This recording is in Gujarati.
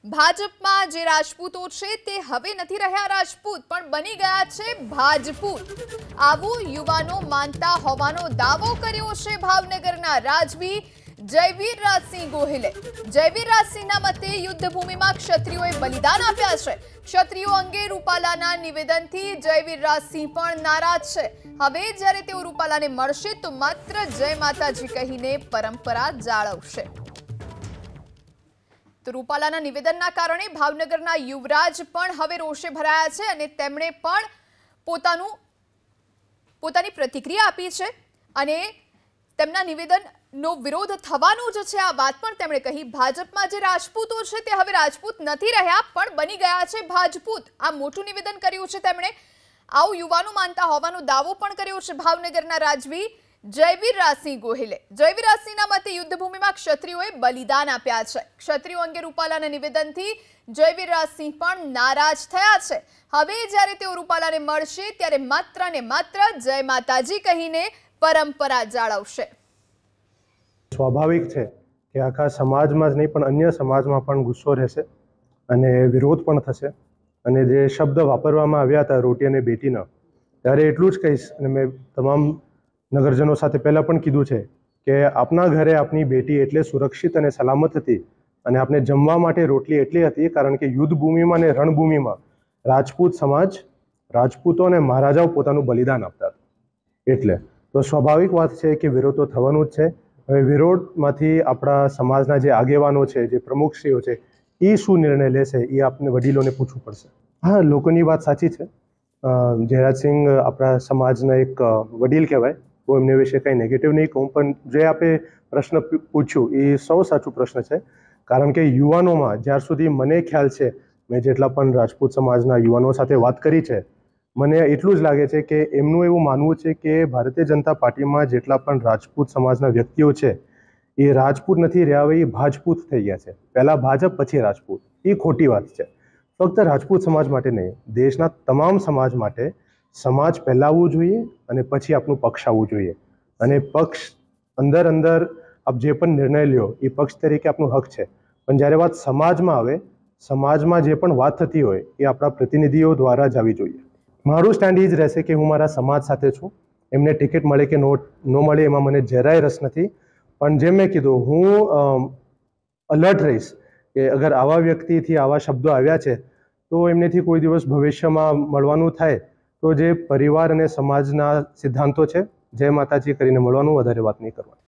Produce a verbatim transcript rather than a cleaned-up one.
ભાજપમાં જે રાજપૂતો છે તે હવે નથી રહ્યા રાજપૂત પણ બની ગયા છે ભાજપૂત। આવું યુવાનો માનતા હોવાનો દાવો કર્યો છે ભાવનગરના રાજવી જયવીર રાજસિંહ ગોહિલે। જયવીર રાજસિંહના મતે યુદ્ધભૂમિમાં ક્ષત્રિયોએ બલિદાન આપ્યા છે। ક્ષત્રિયો અંગે રૂપાલાના નિવેદનથી જયવીર રાજસિંહ પણ નારાજ છે। હવે જ્યારે તેઓ રૂપાલાને મળશે તો માત્ર જય માતાજી કહીને પરંપરા જાળવશે। તો રૂપાલાના નિવેદનના કારણે ભાવનગરના યુવરાજ પણ હવે રોષે ભરાયા છે અને તેમણે પણ પોતાનું પોતાની પ્રતિક્રિયા આપી છે અને તેમના નિવેદનનો વિરોધ થવાનો જ છે આ વાત પણ તેમણે કહી। ભાજપમાં જે રાજપૂતો છે તે હવે રાજપૂત નથી રહ્યા પણ બની ગયા છે ભાજપૂત। આ મોટું નિવેદન કર્યું છે તેમણે। આવું યુવાનો માનતા હોવાનો દાવો પણ કર્યો છે ભાવનગરના રાજવી જયવીર રાજસિંહ ગોહિલે। જયવીર રાજસિંહના મતે યુદ્ધભૂમિમાં ક્ષત્રિયોએ બલિદાન આપ્યા છે। ક્ષત્રિયો અંગે રૂપાલાના નિવેદનથી જયવીર રાજસિંહ પણ નારાજ થયા છે। હવે જ્યારે તેઓ રૂપાલાને મળશે ત્યારે માત્ર ને માત્ર જય માતાજી કહીને પરંપરા જાળવશે। સ્વાભાવિક છે કે આખા સમાજમાં જ નહીં પણ અન્ય સમાજમાં પણ ગુસ્સો રહેશે અને વિરોધ પણ થશે અને જે શબ્દ વાપરવામાં આવ્યા હતા રોટી અને બેટીના, ત્યારે એટલું જ કહીશ અને મેં તમામ નગરજનો સાથે પહેલાં પણ કીધું છે કે આપના ઘરે આપની બેટી એટલે સુરક્ષિત અને સલામત હતી અને આપને જમવા માટે રોટલી એટલી હતી કારણ કે યુદ્ધભૂમિમાં અને રણભૂમિમાં રાજપૂત સમાજ, રાજપૂતો અને મહારાજાઓ પોતાનું બલિદાન આપતા હતા। એટલે તો સ્વાભાવિક વાત છે કે વિરોધ તો થવાનું જ છે। હવે વિરોધમાંથી આપણા સમાજના જે આગેવાનો છે, જે પ્રમુખશ્રીઓ છે, એ શું નિર્ણય લેશે એ આપને વડીલોને પૂછવું પડશે। હા, લોકોની વાત સાચી છે। જયરાજસિંહ આપણા સમાજના એક વડીલ કહેવાય, હું એમને વિશે કંઈ નેગેટિવ નહીં કહું, પણ જે આપે પ્રશ્ન પૂછ્યું એ સૌ સાચું પ્રશ્ન છે કારણ કે યુવાનોમાં જ્યાર સુધી મને ખ્યાલ છે, મેં જેટલા પણ રાજપૂત સમાજના યુવાનો સાથે વાત કરી છે, મને એટલું જ લાગે છે કે એમનું એવું માનવું છે કે ભારતીય જનતા પાર્ટીમાં જેટલા પણ રાજપૂત સમાજના વ્યક્તિઓ છે એ રાજપૂત નથી રહ્યા, હવે એ ભાજપૂત થઈ ગયા છે। પહેલાં ભાજપ પછી રાજપૂત, એ ખોટી વાત છે। ફક્ત રાજપૂત સમાજ માટે નહીં, દેશના તમામ સમાજ માટે સમાજ પહેલાં આવવું જોઈએ અને પછી આપનું પક્ષ આવવું જોઈએ અને પક્ષ અંદર અંદર આપ જે પણ નિર્ણય લ્યો એ પક્ષ તરીકે આપનું હક છે, પણ જ્યારે વાત સમાજમાં આવે, સમાજમાં જે પણ વાત થતી હોય એ આપણા પ્રતિનિધિઓ દ્વારા જ આવવી જોઈએ। મારું સ્ટેન્ડ એ જ રહેશે કે હું મારા સમાજ સાથે છું। એમને ટિકિટ મળે કે નો ન મળે એમાં મને જરાય રસ નથી, પણ જેમ મેં કીધું હું અલર્ટ રહીશ કે અગર આવા વ્યક્તિથી આવા શબ્દો આવ્યા છે તો એમનેથી કોઈ દિવસ ભવિષ્યમાં મળવાનું થાય તો જે પરિવાર અને સમાજના સિદ્ધાંતો છે, જય માતાજી કરીને મળવાનું, વધારે વાત નહીં કરવાની।